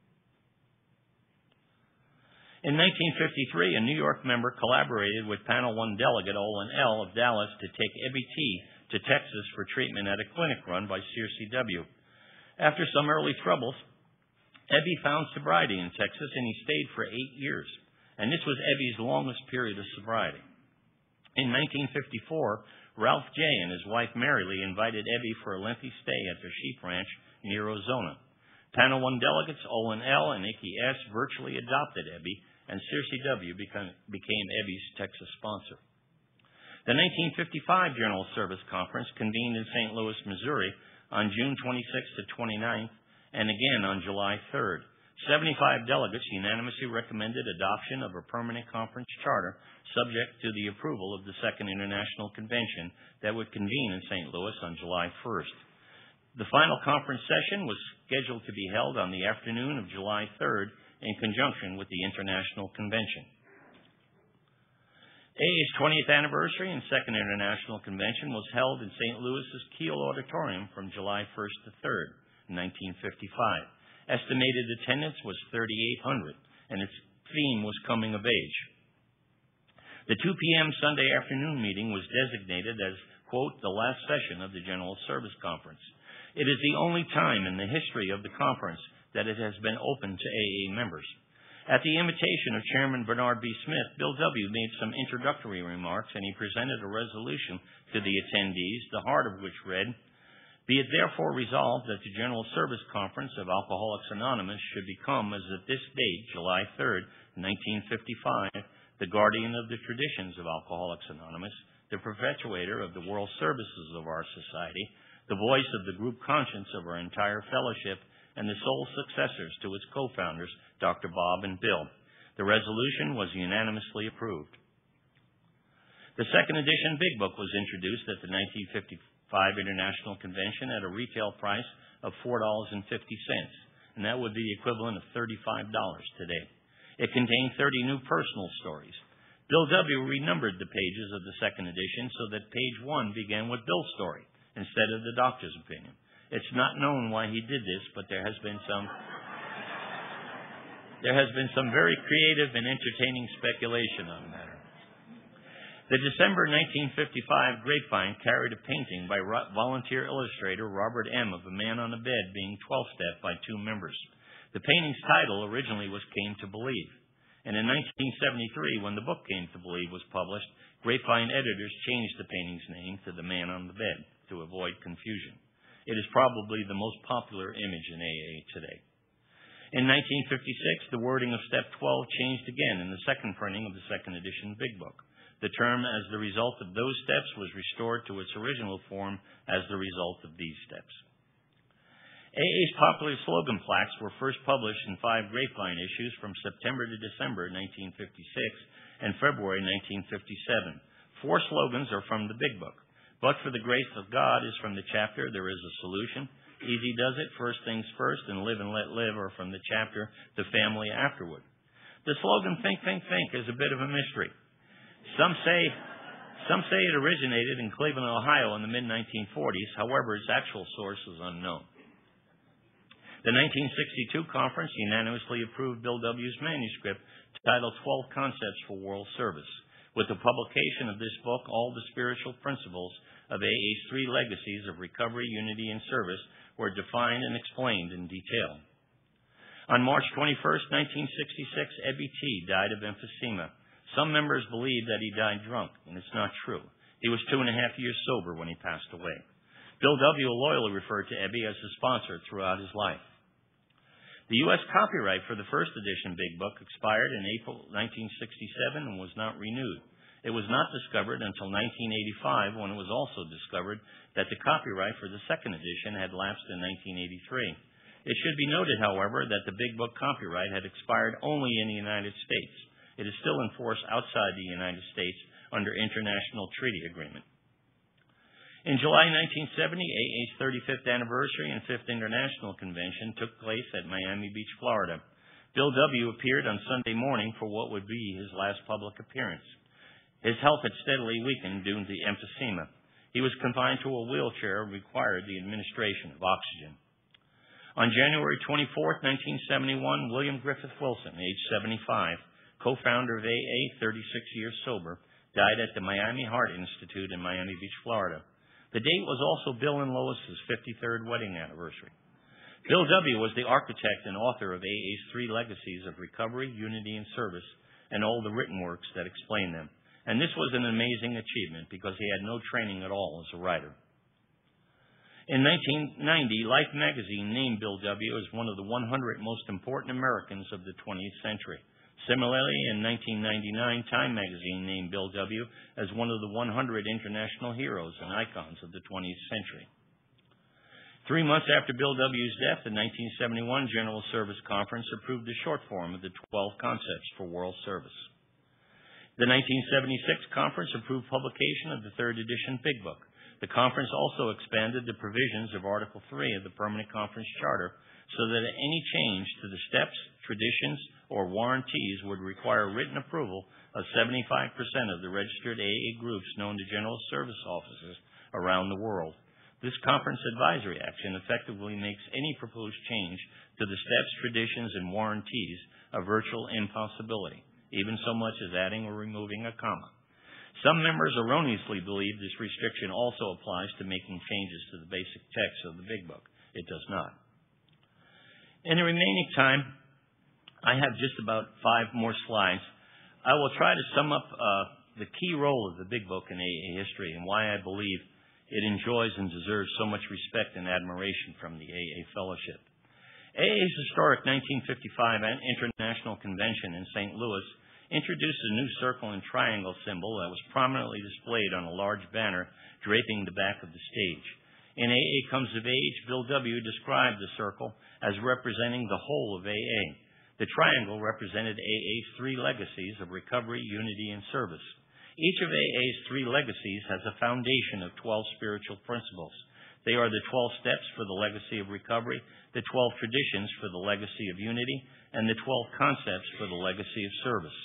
S2: In nineteen fifty-three, a New York member collaborated with Panel one delegate Olin L. of Dallas to take Ebby T. to Texas for treatment at a clinic run by C R C W. After some early troubles, Ebby found sobriety in Texas, and he stayed for eight years, and this was Ebby's longest period of sobriety. In nineteen fifty-four, Ralph J. and his wife Mary Lee invited Ebby for a lengthy stay at their sheep ranch near Ozona. Panel one delegates Olin L. and Icky S. virtually adopted Ebby, and C R C W became, became Ebby's Texas sponsor. The nineteen fifty-five General Service Conference convened in Saint Louis, Missouri on June twenty-sixth to twenty-ninth and again on July third. seventy-five delegates unanimously recommended adoption of a permanent conference charter subject to the approval of the Second International Convention that would convene in Saint Louis on July first. The final conference session was scheduled to be held on the afternoon of July third in conjunction with the International Convention. A A's twentieth anniversary and Second International Convention was held in Saint Louis's Kiel Auditorium from July first to third, nineteen fifty-five. Estimated attendance was thirty-eight hundred, and its theme was Coming of Age. The two p.m. Sunday afternoon meeting was designated as, quote, the last session of the General Service Conference. It is the only time in the history of the conference that it has been open to A A members. At the invitation of Chairman Bernard B. Smith, Bill W. made some introductory remarks, and he presented a resolution to the attendees, the heart of which read, be it therefore resolved that the General Service Conference of Alcoholics Anonymous should become, as of this date, July third, nineteen fifty-five, the guardian of the traditions of Alcoholics Anonymous, the perpetuator of the world services of our society, the voice of the group conscience of our entire fellowship, and the sole successors to its co-founders, Doctor Bob and Bill. The resolution was unanimously approved. The second edition Big Book was introduced at the nineteen fifty-five International Convention at a retail price of four dollars and fifty cents, and that would be the equivalent of thirty-five dollars today. It contained thirty new personal stories. Bill W. renumbered the pages of the second edition so that page one began with Bill's story instead of the doctor's opinion. It's not known why he did this, but there has been some there has been some very creative and entertaining speculation on the matter. The December nineteen fifty-five Grapevine carried a painting by ro- volunteer illustrator Robert M. of a man on a bed being twelve-stepped by two members. The painting's title originally was Came to Believe, and in nineteen seventy-three, when the book Came to Believe was published, Grapevine editors changed the painting's name to The Man on the Bed to avoid confusion. It is probably the most popular image in A A today. In nineteen fifty-six, the wording of Step twelve changed again in the second printing of the second edition Big Book. The term, as the result of those steps, was restored to its original form as the result of these steps. A A's popular slogan plaques were first published in five Grapevine issues from September to December nineteen fifty-six and February nineteen fifty-seven. Four slogans are from the Big Book. But for the grace of God is from the chapter There is a Solution. Easy does it, first things first, and live and let live are from the chapter The Family Afterward. The slogan Think, Think, Think is a bit of a mystery. Some say, some say it originated in Cleveland, Ohio in the mid nineteen forties. However, its actual source is unknown. The nineteen sixty-two conference unanimously approved Bill W.'s manuscript titled twelve Concepts for World Service. With the publication of this book, all the spiritual principles of A A's three legacies of recovery, unity, and service were defined and explained in detail. On March twenty-first, nineteen sixty-six, Ebby T. died of emphysema. Some members believe that he died drunk, and it's not true. He was two and a half years sober when he passed away. Bill W. loyally referred to Ebby as his sponsor throughout his life. The U S copyright for the first edition Big Book expired in April nineteen sixty-seven and was not renewed. It was not discovered until nineteen eighty-five, when it was also discovered that the copyright for the second edition had lapsed in nineteen eighty-three. It should be noted, however, that the Big Book copyright had expired only in the United States. It is still in force outside the United States under international treaty agreement. In July nineteen seventy, A A's thirty-fifth anniversary and fifth International Convention took place at Miami Beach, Florida. Bill W. appeared on Sunday morning for what would be his last public appearance. His health had steadily weakened due to emphysema. He was confined to a wheelchair and required the administration of oxygen. On January twenty-fourth, nineteen seventy-one, William Griffith Wilson, age seventy-five, co-founder of A A, thirty-six years sober, died at the Miami Heart Institute in Miami Beach, Florida. The date was also Bill and Lois's fifty-third wedding anniversary. Bill W. was the architect and author of A A's three legacies of recovery, unity, and service, and all the written works that explain them. And this was an amazing achievement because he had no training at all as a writer. In nineteen ninety, Life magazine named Bill W. as one of the one hundred most important Americans of the twentieth century. Similarly, in nineteen ninety-nine, Time magazine named Bill W. as one of the one hundred international heroes and icons of the twentieth century. Three months after Bill W.'s death, the nineteen seventy-one General Service Conference approved the short form of the twelve Concepts for World Service. The nineteen seventy-six conference approved publication of the third edition Big Book. The conference also expanded the provisions of Article three of the Permanent Conference Charter so that any change to the steps, traditions, or warranties would require written approval of seventy-five percent of the registered A A groups known to General Service offices around the world. This conference advisory action effectively makes any proposed change to the steps, traditions, and warranties a virtual impossibility, even so much as adding or removing a comma. Some members erroneously believe this restriction also applies to making changes to the basic text of the Big Book. It does not. In the remaining time, I have just about five more slides. I will try to sum up uh, the key role of the Big Book in A A history and why I believe it enjoys and deserves so much respect and admiration from the A A Fellowship. A A's historic nineteen fifty-five International Convention in Saint Louis introduced a new circle and triangle symbol that was prominently displayed on a large banner draping the back of the stage. In A A Comes of Age, Bill W. described the circle as representing the whole of A A. The triangle represented A A's three legacies of recovery, unity, and service. Each of A A's three legacies has a foundation of twelve spiritual principles. They are the twelve steps for the legacy of recovery, the twelve traditions for the legacy of unity, and the twelve concepts for the legacy of service.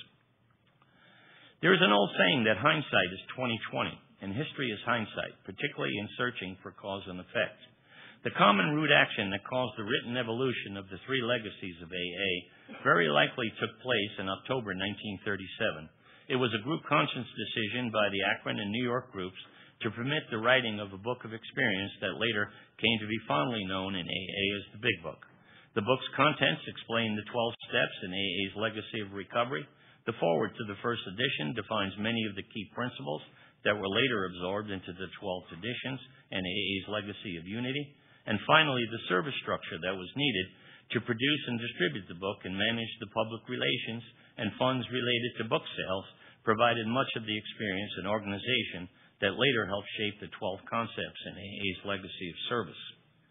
S2: There is an old saying that hindsight is twenty twenty, and history is hindsight, particularly in searching for cause and effect. The common root action that caused the written evolution of the three legacies of A A very likely took place in October nineteen thirty-seven. It was a group conscience decision by the Akron and New York groups to permit the writing of a book of experience that later came to be fondly known in A A as the Big Book. The book's contents explain the twelve steps in A A's legacy of recovery. The foreword to the first edition defines many of the key principles that were later absorbed into the twelve traditions and A A's legacy of unity. And finally, the service structure that was needed to produce and distribute the book and manage the public relations and funds related to book sales provided much of the experience and organization that later helped shape the twelve concepts in A A's legacy of service.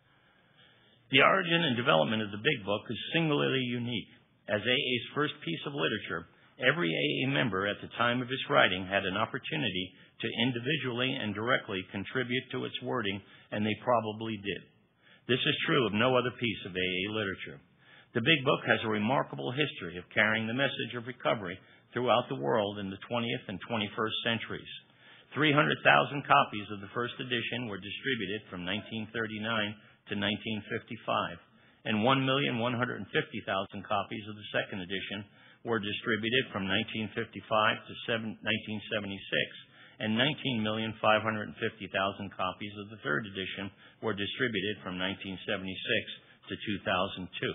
S2: The origin and development of the Big Book is singularly unique. As A A's first piece of literature, every A A member at the time of its writing had an opportunity to individually and directly contribute to its wording, and they probably did. This is true of no other piece of A A literature. The Big Book has a remarkable history of carrying the message of recovery throughout the world in the twentieth and twenty-first centuries. three hundred thousand copies of the first edition were distributed from nineteen thirty-nine to nineteen fifty-five, and one million one hundred fifty thousand copies of the second edition were distributed from nineteen fifty-five to nineteen seventy-six, and nineteen million five hundred fifty thousand copies of the third edition were distributed from nineteen seventy-six to two thousand two.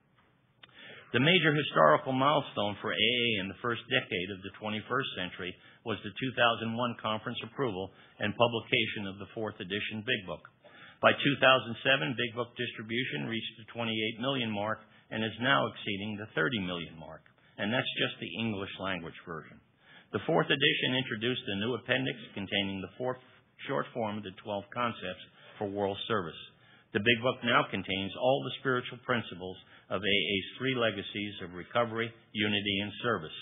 S2: The major historical milestone for A A in the first decade of the twenty-first century was the two thousand one conference approval and publication of the fourth edition Big Book. By two thousand seven, Big Book distribution reached the twenty-eight million mark and is now exceeding the thirty million mark, and that's just the English language version. The fourth edition introduced a new appendix containing the fourth short form of the twelve concepts for world service. The Big Book now contains all the spiritual principles of A A's three legacies of recovery, unity, and service.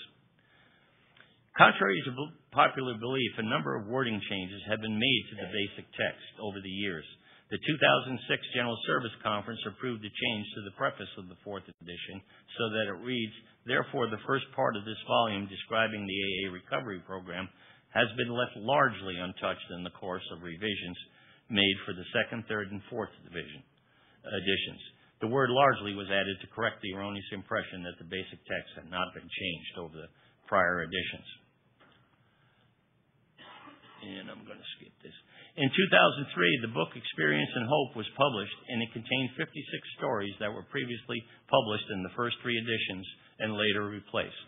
S2: Contrary to popular belief, a number of wording changes have been made to the basic text over the years. The two thousand six General Service Conference approved a change to the preface of the fourth edition so that it reads, "Therefore, the first part of this volume describing the A A recovery program has been left largely untouched in the course of revisions made for the second, third, and fourth division editions." The word largely was added to correct the erroneous impression that the basic text had not been changed over the prior editions. And I'm going to skip this. In two thousand three, the book Experience and Hope was published, and it contained fifty-six stories that were previously published in the first three editions and later replaced.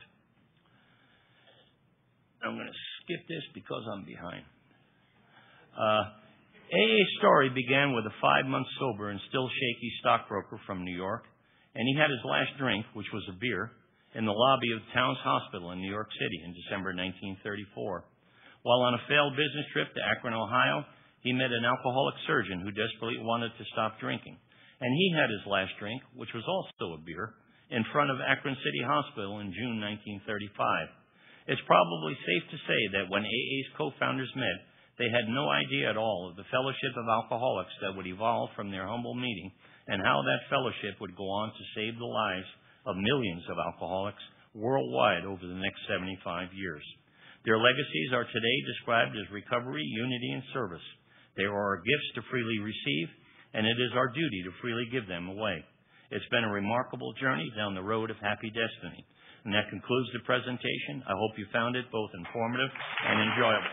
S2: I'm going to skip this because I'm behind. Uh, A A's story began with a five-month sober and still shaky stockbroker from New York, and he had his last drink, which was a beer, in the lobby of Towns Hospital in New York City in December nineteen thirty-four. While on a failed business trip to Akron, Ohio, he met an alcoholic surgeon who desperately wanted to stop drinking, and he had his last drink, which was also a beer, in front of Akron City Hospital in June nineteen thirty-five. It's probably safe to say that when A A's co-founders met, they had no idea at all of the fellowship of alcoholics that would evolve from their humble meeting and how that fellowship would go on to save the lives of millions of alcoholics worldwide over the next seventy-five years. Their legacies are today described as recovery, unity, and service. They are our gifts to freely receive, and it is our duty to freely give them away. It's been a remarkable journey down the road of happy destiny. And that concludes the presentation. I hope you found it both informative and enjoyable.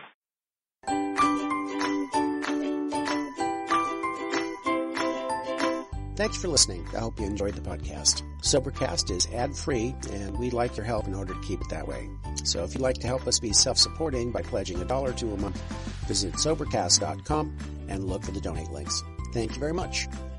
S1: Thanks for listening. I hope you enjoyed the podcast. Sobercast is ad-free, and we'd like your help in order to keep it that way. So if you'd like to help us be self-supporting by pledging a dollar to a month, visit sobercast dot com and look for the donate links. Thank you very much.